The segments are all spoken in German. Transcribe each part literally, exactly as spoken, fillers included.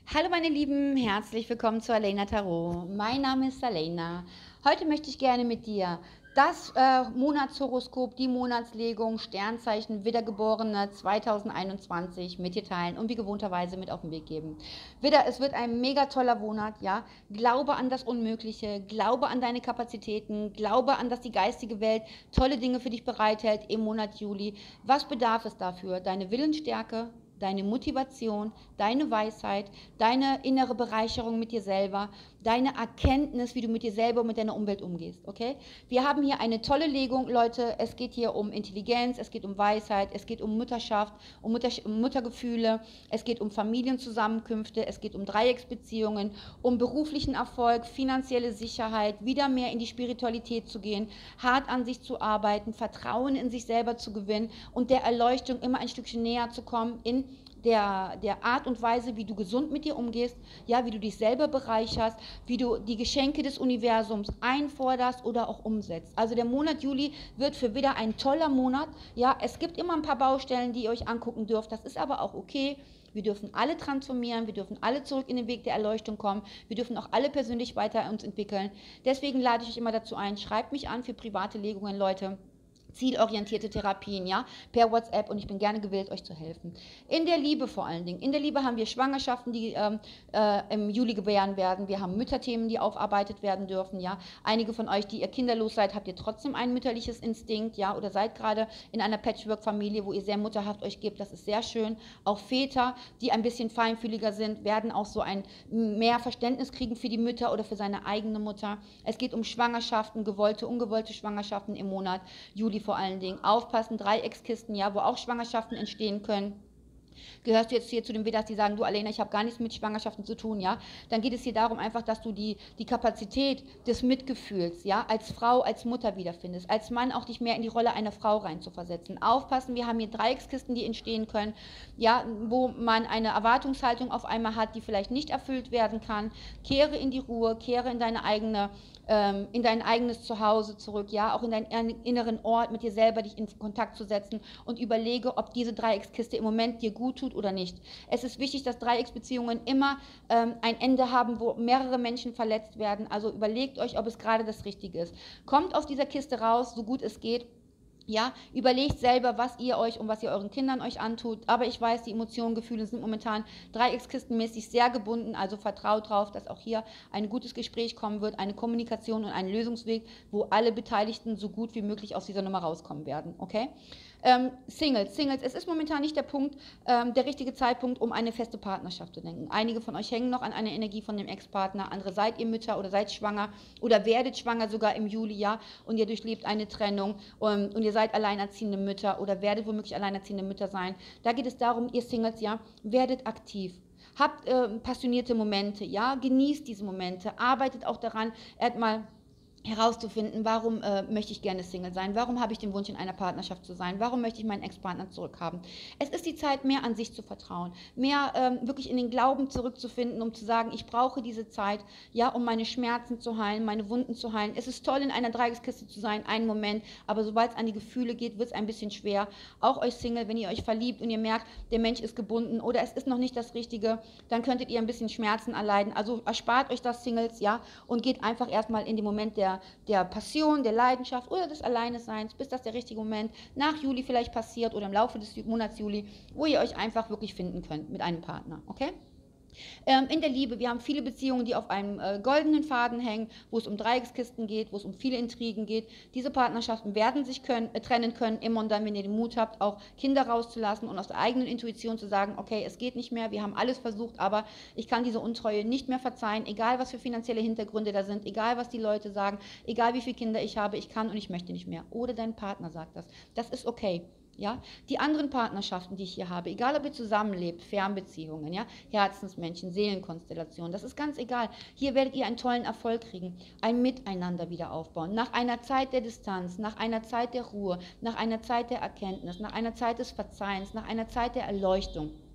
Hallo meine Lieben, herzlich willkommen zu Alena Tarot. Mein Name ist Alena. Heute möchte ich gerne mit dir das äh, Monatshoroskop, die Monatslegung, Sternzeichen Widdergeborene zweitausendeinundzwanzig mit dir teilen und wie gewohnterweise mit auf den Weg geben. Widder, es wird ein mega toller Monat, ja. Glaube an das Unmögliche, glaube an deine Kapazitäten, glaube an, dass die geistige Welt tolle Dinge für dich bereithält im Monat Juli. Was bedarf es dafür? Deine Willensstärke, deine Motivation, deine Weisheit, deine innere Bereicherung mit dir selber, deine Erkenntnis, wie du mit dir selber und mit deiner Umwelt umgehst, okay? Wir haben hier eine tolle Legung, Leute. Es geht hier um Intelligenz, es geht um Weisheit, es geht um Mutterschaft, um, Mutter, um Muttergefühle, es geht um Familienzusammenkünfte, es geht um Dreiecksbeziehungen, um beruflichen Erfolg, finanzielle Sicherheit, wieder mehr in die Spiritualität zu gehen, hart an sich zu arbeiten, Vertrauen in sich selber zu gewinnen und der Erleuchtung immer ein Stückchen näher zu kommen in der, der Art und Weise, wie du gesund mit dir umgehst, ja, wie du dich selber bereicherst, wie du die Geschenke des Universums einforderst oder auch umsetzt. Also der Monat Juli wird für wieder ein toller Monat. Ja, es gibt immer ein paar Baustellen, die ihr euch angucken dürft. Das ist aber auch okay. Wir dürfen alle transformieren, wir dürfen alle zurück in den Weg der Erleuchtung kommen, wir dürfen auch alle persönlich weiter uns entwickeln. Deswegen lade ich euch immer dazu ein, schreibt mich an für private Legungen, Leute. Zielorientierte Therapien, ja, per WhatsApp, und ich bin gerne gewillt, euch zu helfen. In der Liebe vor allen Dingen. In der Liebe haben wir Schwangerschaften, die ähm, äh, im Juli gebären werden. Wir haben Mütterthemen, die aufarbeitet werden dürfen, ja. Einige von euch, die ihr kinderlos seid, habt ihr trotzdem ein mütterliches Instinkt, ja, oder seid gerade in einer Patchwork-Familie, wo ihr sehr mutterhaft euch gebt. Das ist sehr schön. Auch Väter, die ein bisschen feinfühliger sind, werden auch so ein mehr Verständnis kriegen für die Mütter oder für seine eigene Mutter. Es geht um Schwangerschaften, gewollte, ungewollte Schwangerschaften im Monat Juli vor allen Dingen. Aufpassen, Dreieckskisten, ja, wo auch Schwangerschaften entstehen können. Gehörst du jetzt hier zu den Vedas, die sagen, du Alena, ich habe gar nichts mit Schwangerschaften zu tun, ja, dann geht es hier darum einfach, dass du die, die Kapazität des Mitgefühls, ja, als Frau, als Mutter wiederfindest, als Mann auch dich mehr in die Rolle einer Frau reinzuversetzen. Aufpassen, wir haben hier Dreieckskisten, die entstehen können, ja, wo man eine Erwartungshaltung auf einmal hat, die vielleicht nicht erfüllt werden kann. Kehre in die Ruhe, kehre in deine eigene, ähm, in dein eigenes Zuhause zurück, ja, auch in deinen inneren Ort, mit dir selber dich in Kontakt zu setzen und überlege, ob diese Dreieckskiste im Moment dir gut tut oder nicht. Es ist wichtig, dass Dreiecksbeziehungen immer ähm, ein Ende haben, wo mehrere Menschen verletzt werden. Also überlegt euch, ob es gerade das Richtige ist. Kommt aus dieser Kiste raus, so gut es geht. Ja, überlegt selber, was ihr euch und was ihr euren Kindern euch antut. Aber ich weiß, die Emotionen, Gefühle sind momentan dreieckskistenmäßig sehr gebunden. Also vertraut drauf, dass auch hier ein gutes Gespräch kommen wird, eine Kommunikation und ein Lösungsweg, wo alle Beteiligten so gut wie möglich aus dieser Nummer rauskommen werden. Okay? Ähm, Singles, Singles, es ist momentan nicht der Punkt, ähm, der richtige Zeitpunkt, um eine feste Partnerschaft zu denken. Einige von euch hängen noch an einer Energie von dem Ex-Partner, andere seid ihr Mütter oder seid schwanger oder werdet schwanger sogar im Juli, ja, und ihr durchlebt eine Trennung und, und ihr seid alleinerziehende Mütter oder werdet womöglich alleinerziehende Mütter sein. Da geht es darum, ihr Singles, ja, werdet aktiv. Habt äh, passionierte Momente, ja, genießt diese Momente, arbeitet auch daran, erstmal herauszufinden, warum äh, möchte ich gerne Single sein, warum habe ich den Wunsch, in einer Partnerschaft zu sein, warum möchte ich meinen Ex-Partner zurückhaben. Es ist die Zeit, mehr an sich zu vertrauen, mehr ähm, wirklich in den Glauben zurückzufinden, um zu sagen, ich brauche diese Zeit, ja, um meine Schmerzen zu heilen, meine Wunden zu heilen. Es ist toll, in einer Dreieckskiste zu sein, einen Moment, aber sobald es an die Gefühle geht, wird es ein bisschen schwer. Auch euch Single, wenn ihr euch verliebt und ihr merkt, der Mensch ist gebunden oder es ist noch nicht das Richtige, dann könntet ihr ein bisschen Schmerzen erleiden. Also erspart euch das, Singles, ja, und geht einfach erstmal in den Moment der der Passion, der Leidenschaft oder des Alleineseins, bis das der richtige Moment nach Juli vielleicht passiert oder im Laufe des Monats Juli, wo ihr euch einfach wirklich finden könnt mit einem Partner, okay? Ähm, in der Liebe, wir haben viele Beziehungen, die auf einem äh, goldenen Faden hängen, wo es um Dreieckskisten geht, wo es um viele Intrigen geht. Diese Partnerschaften werden sich können, äh, trennen können, immer und dann, wenn ihr den Mut habt, auch Kinder rauszulassen und aus der eigenen Intuition zu sagen, okay, es geht nicht mehr, wir haben alles versucht, aber ich kann diese Untreue nicht mehr verzeihen, egal was für finanzielle Hintergründe da sind, egal was die Leute sagen, egal wie viele Kinder ich habe, ich kann und ich möchte nicht mehr. Oder dein Partner sagt das. Das ist okay. Ja, die anderen Partnerschaften, die ich hier habe, egal ob ihr zusammenlebt, Fernbeziehungen, ja, Herzensmenschen, Seelenkonstellationen, das ist ganz egal. Hier werdet ihr einen tollen Erfolg kriegen, ein Miteinander wieder aufbauen. Nach einer Zeit der Distanz, nach einer Zeit der Ruhe, nach einer Zeit der Erkenntnis, nach einer Zeit des Verzeihens, nach einer Zeit der Erleuchtung.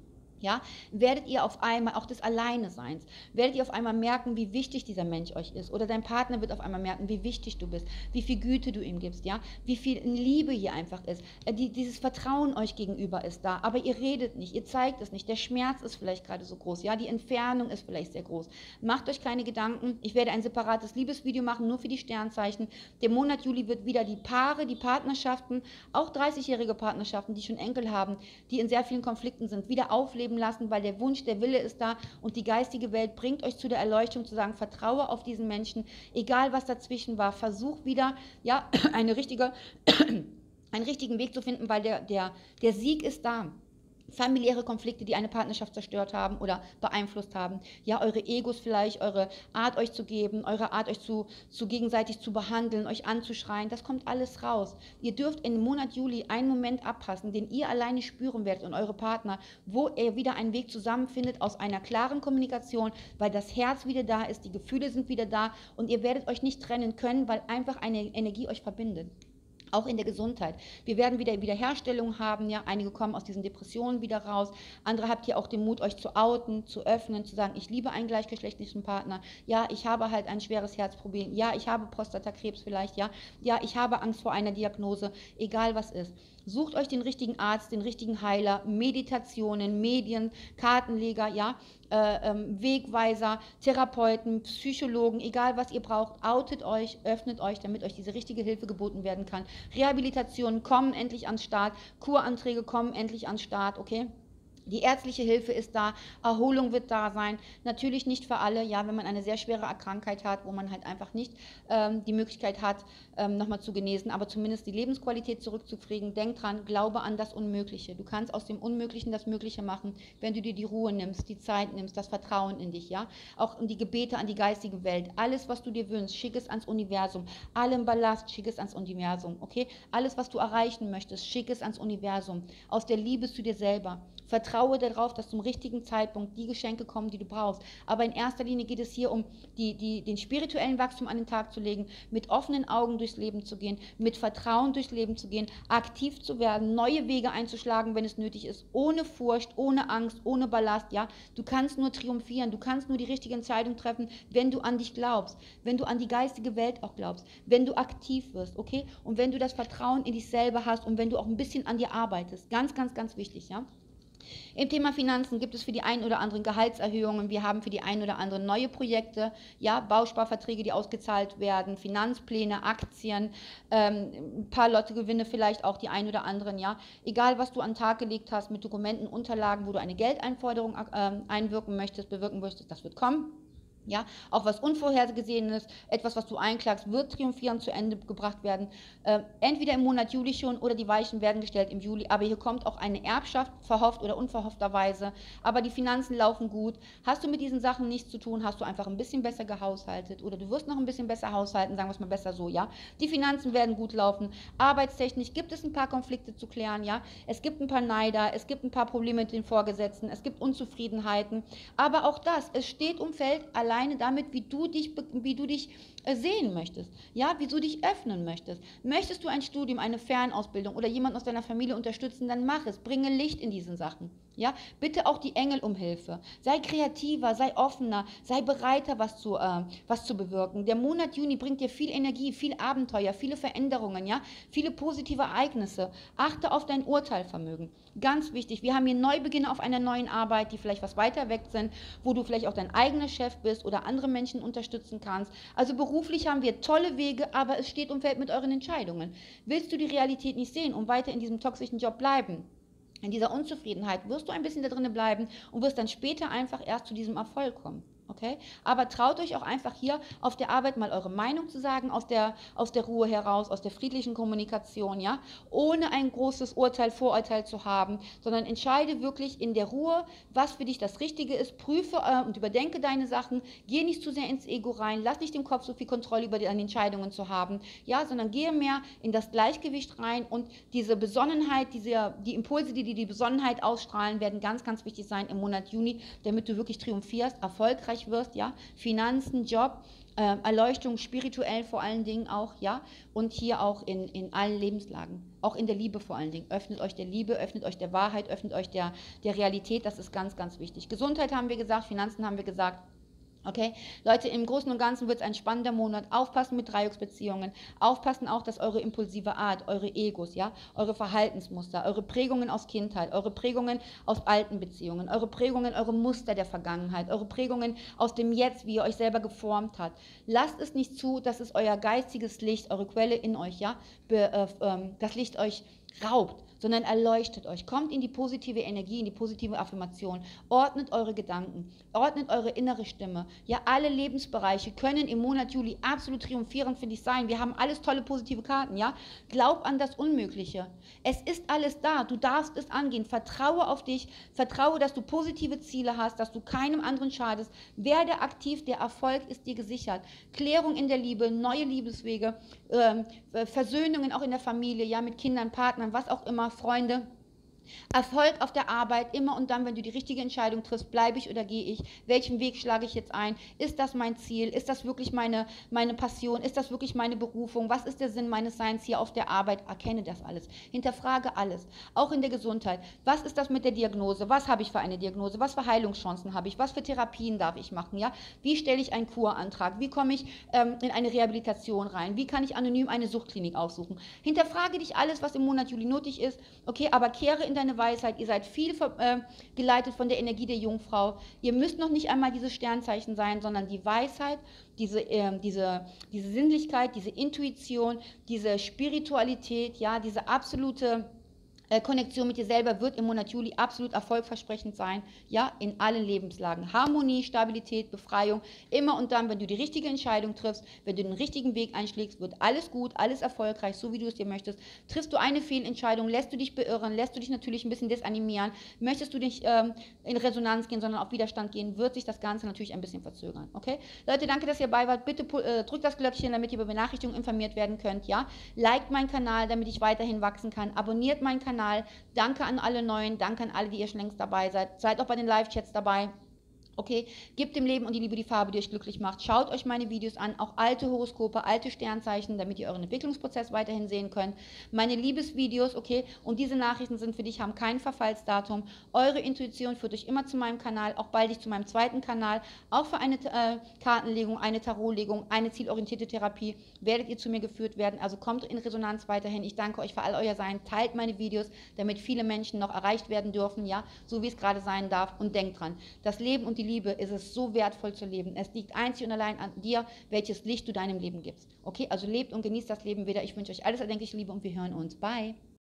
Ja, werdet ihr auf einmal, auch des Alleineseins, werdet ihr auf einmal merken, wie wichtig dieser Mensch euch ist. Oder dein Partner wird auf einmal merken, wie wichtig du bist, wie viel Güte du ihm gibst, ja, wie viel Liebe hier einfach ist. Äh, Die, dieses Vertrauen euch gegenüber ist da, aber ihr redet nicht, ihr zeigt es nicht. Der Schmerz ist vielleicht gerade so groß, ja, die Entfernung ist vielleicht sehr groß. Macht euch keine Gedanken. Ich werde ein separates Liebesvideo machen, nur für die Sternzeichen. Der Monat Juli wird wieder die Paare, die Partnerschaften, auch dreißigjährige Partnerschaften, die schon Enkel haben, die in sehr vielen Konflikten sind, wieder aufleben lassen, weil der Wunsch, der Wille ist da und die geistige Welt bringt euch zu der Erleuchtung, zu sagen, vertraue auf diesen Menschen, egal was dazwischen war, versuch wieder, ja, eine richtige, einen richtigen Weg zu finden, weil der, der, der Sieg ist da. Familiäre Konflikte, die eine Partnerschaft zerstört haben oder beeinflusst haben. Ja, eure Egos vielleicht, eure Art euch zu geben, eure Art euch zu, zu gegenseitig zu behandeln, euch anzuschreien, das kommt alles raus. Ihr dürft im Monat Juli einen Moment abpassen, den ihr alleine spüren werdet und eure Partner, wo ihr wieder einen Weg zusammenfindet aus einer klaren Kommunikation, weil das Herz wieder da ist, die Gefühle sind wieder da und ihr werdet euch nicht trennen können, weil einfach eine Energie euch verbindet. Auch in der Gesundheit. Wir werden wieder Wiederherstellung haben, ja, einige kommen aus diesen Depressionen wieder raus, andere habt ihr auch den Mut, euch zu outen, zu öffnen, zu sagen, ich liebe einen gleichgeschlechtlichen Partner, ja, ich habe halt ein schweres Herzproblem, ja, ich habe Prostatakrebs vielleicht, ja, ja, ich habe Angst vor einer Diagnose, egal was ist. Sucht euch den richtigen Arzt, den richtigen Heiler, Meditationen, Medien, Kartenleger, ja, äh, ähm, Wegweiser, Therapeuten, Psychologen, egal was ihr braucht, outet euch, öffnet euch, damit euch diese richtige Hilfe geboten werden kann. Rehabilitationen kommen endlich ans Start, Kuranträge kommen endlich ans Start, okay? Die ärztliche Hilfe ist da, Erholung wird da sein, natürlich nicht für alle, ja, wenn man eine sehr schwere Krankheit hat, wo man halt einfach nicht ähm, die Möglichkeit hat, ähm, nochmal zu genesen, aber zumindest die Lebensqualität zurückzukriegen. Denk dran, glaube an das Unmögliche. Du kannst aus dem Unmöglichen das Mögliche machen, wenn du dir die Ruhe nimmst, die Zeit nimmst, das Vertrauen in dich, ja, auch die Gebete an die geistige Welt, alles, was du dir wünschst, schick es ans Universum, allen Ballast, schick es ans Universum, okay, alles, was du erreichen möchtest, schick es ans Universum, aus der Liebe zu dir selber. Vertraue darauf, dass zum richtigen Zeitpunkt die Geschenke kommen, die du brauchst. Aber in erster Linie geht es hier um die, die, den spirituellen Wachstum an den Tag zu legen, mit offenen Augen durchs Leben zu gehen, mit Vertrauen durchs Leben zu gehen, aktiv zu werden, neue Wege einzuschlagen, wenn es nötig ist, ohne Furcht, ohne Angst, ohne Ballast. Ja? Du kannst nur triumphieren, du kannst nur die richtige Entscheidung treffen, wenn du an dich glaubst, wenn du an die geistige Welt auch glaubst, wenn du aktiv wirst, okay? Und wenn du das Vertrauen in dich selber hast und wenn du auch ein bisschen an dir arbeitest. Ganz, ganz, ganz wichtig, ja? Im Thema Finanzen gibt es für die einen oder anderen Gehaltserhöhungen, wir haben für die einen oder anderen neue Projekte, ja, Bausparverträge, die ausgezahlt werden, Finanzpläne, Aktien, ähm, ein paar Lottogewinne vielleicht auch die einen oder anderen, ja, egal was du an den Tag gelegt hast mit Dokumenten, Unterlagen, wo du eine Geldeinforderung ähm, einwirken möchtest, bewirken möchtest, das wird kommen. Ja, auch was Unvorhergesehenes, etwas, was du einklagst, wird triumphierend zu Ende gebracht werden. Äh, entweder im Monat Juli schon oder die Weichen werden gestellt im Juli. Aber hier kommt auch eine Erbschaft, verhofft oder unverhoffterweise. Aber die Finanzen laufen gut. Hast du mit diesen Sachen nichts zu tun, hast du einfach ein bisschen besser gehaushaltet oder du wirst noch ein bisschen besser haushalten, sagen wir es mal besser so, ja. Die Finanzen werden gut laufen. Arbeitstechnisch gibt es ein paar Konflikte zu klären, ja. Es gibt ein paar Neider, es gibt ein paar Probleme mit den Vorgesetzten, es gibt Unzufriedenheiten. Aber auch das, es steht und fällt allein alleine damit, wie du dich, wie du dich sehen möchtest, ja, wie du dich öffnen möchtest. Möchtest du ein Studium, eine Fernausbildung oder jemanden aus deiner Familie unterstützen, dann mach es, bringe Licht in diesen Sachen, ja, bitte auch die Engel um Hilfe, sei kreativer, sei offener, sei bereiter, was zu, äh, was zu bewirken. Der Monat Juni bringt dir viel Energie, viel Abenteuer, viele Veränderungen, ja, viele positive Ereignisse. Achte auf dein Urteilvermögen, ganz wichtig. Wir haben hier Neubeginne auf einer neuen Arbeit, die vielleicht was weiter weg sind, wo du vielleicht auch dein eigener Chef bist oder andere Menschen unterstützen kannst. Also beruflich haben wir tolle Wege, aber es steht und fällt mit euren Entscheidungen. Willst du die Realität nicht sehen und weiter in diesem toxischen Job bleiben? In dieser Unzufriedenheit wirst du ein bisschen da drinnen bleiben und wirst dann später einfach erst zu diesem Erfolg kommen. Okay? Aber traut euch auch einfach hier auf der Arbeit mal eure Meinung zu sagen, aus der, aus der Ruhe heraus, aus der friedlichen Kommunikation, ja, ohne ein großes Urteil, Vorurteil zu haben, sondern entscheide wirklich in der Ruhe, was für dich das Richtige ist, prüfe äh, und überdenke deine Sachen, geh nicht zu sehr ins Ego rein, lass nicht dem Kopf so viel Kontrolle über deine Entscheidungen zu haben, ja, sondern gehe mehr in das Gleichgewicht rein und diese Besonnenheit, diese, die Impulse, die dir die Besonnenheit ausstrahlen, werden ganz, ganz wichtig sein im Monat Juni, damit du wirklich triumphierst, erfolgreich erfolgreich wirst, ja, Finanzen, Job, äh, Erleuchtung, spirituell vor allen Dingen auch, ja, und hier auch in, in allen Lebenslagen, auch in der Liebe vor allen Dingen. Öffnet euch der Liebe, öffnet euch der Wahrheit, öffnet euch der, der Realität, das ist ganz, ganz wichtig. Gesundheit haben wir gesagt, Finanzen haben wir gesagt. Okay, Leute, im Großen und Ganzen wird es ein spannender Monat. Aufpassen mit Dreiecksbeziehungen. Aufpassen auch, dass eure impulsive Art, eure Egos, ja, eure Verhaltensmuster, eure Prägungen aus Kindheit, eure Prägungen aus alten Beziehungen, eure Prägungen, eure Muster der Vergangenheit, eure Prägungen aus dem Jetzt, wie ihr euch selber geformt habt. Lasst es nicht zu, dass es euer geistiges Licht, eure Quelle in euch, ja, be, äh, ähm, das Licht euch raubt, sondern erleuchtet euch. Kommt in die positive Energie, in die positive Affirmation. Ordnet eure Gedanken, ordnet eure innere Stimme. Ja, alle Lebensbereiche können im Monat Juli absolut triumphierend für dich sein. Wir haben alles tolle positive Karten, ja. Glaub an das Unmögliche. Es ist alles da. Du darfst es angehen. Vertraue auf dich. Vertraue, dass du positive Ziele hast, dass du keinem anderen schadest. Werde aktiv. Der Erfolg ist dir gesichert. Klärung in der Liebe, neue Liebeswege, ähm, Versöhnungen auch in der Familie, ja, mit Kindern, Partnern, was auch immer, Freunde. Erfolg auf der Arbeit, immer und dann, wenn du die richtige Entscheidung triffst, bleibe ich oder gehe ich, welchen Weg schlage ich jetzt ein, ist das mein Ziel, ist das wirklich meine, meine Passion, ist das wirklich meine Berufung, was ist der Sinn meines Seins hier auf der Arbeit, erkenne das alles, hinterfrage alles, auch in der Gesundheit, was ist das mit der Diagnose, was habe ich für eine Diagnose, was für Heilungschancen habe ich, was für Therapien darf ich machen, ja, wie stelle ich einen Kurantrag, wie komme ich ähm, in eine Rehabilitation rein, wie kann ich anonym eine Suchtklinik aufsuchen, hinterfrage dich alles, was im Monat Juli nötig ist, okay, aber kehre in deine Weisheit, ihr seid viel äh, geleitet von der Energie der Jungfrau. Ihr müsst noch nicht einmal dieses Sternzeichen sein, sondern die Weisheit, diese, äh, diese, diese Sinnlichkeit, diese Intuition, diese Spiritualität, ja, diese absolute äh, Konnektion mit dir selber wird im Monat Juli absolut erfolgversprechend sein, ja, in allen Lebenslagen. Harmonie, Stabilität, Befreiung, immer und dann, wenn du die richtige Entscheidung triffst, wenn du den richtigen Weg einschlägst, wird alles gut, alles erfolgreich, so wie du es dir möchtest. Triffst du eine Fehlentscheidung, lässt du dich beirren, lässt du dich natürlich ein bisschen desanimieren, möchtest du nicht ähm, in Resonanz gehen, sondern auf Widerstand gehen, wird sich das Ganze natürlich ein bisschen verzögern, okay? Leute, danke, dass ihr dabei wart. Bitte äh, drückt das Glöckchen, damit ihr über Benachrichtigungen informiert werden könnt, ja? Liked meinen Kanal, damit ich weiterhin wachsen kann. Abonniert meinen Kanal. Danke an alle Neuen, danke an alle, die ihr schon längst dabei seid. Seid auch bei den Live-Chats dabei. Okay, gebt dem Leben und die Liebe die Farbe, die euch glücklich macht. Schaut euch meine Videos an, auch alte Horoskope, alte Sternzeichen, damit ihr euren Entwicklungsprozess weiterhin sehen könnt. Meine Liebesvideos, okay, und diese Nachrichten sind für dich, haben kein Verfallsdatum. Eure Intuition führt euch immer zu meinem Kanal, auch baldig zu meinem zweiten Kanal. Auch für eine äh, Kartenlegung, eine Tarotlegung, eine zielorientierte Therapie werdet ihr zu mir geführt werden. Also kommt in Resonanz weiterhin. Ich danke euch für all euer Sein. Teilt meine Videos, damit viele Menschen noch erreicht werden dürfen, ja, so wie es gerade sein darf. Und denkt dran, das Leben und die Liebe ist es so wertvoll zu leben. Es liegt einzig und allein an dir, welches Licht du deinem Leben gibst. Okay, also lebt und genießt das Leben wieder. Ich wünsche euch alles erdenkliche Liebe und wir hören uns. Bye.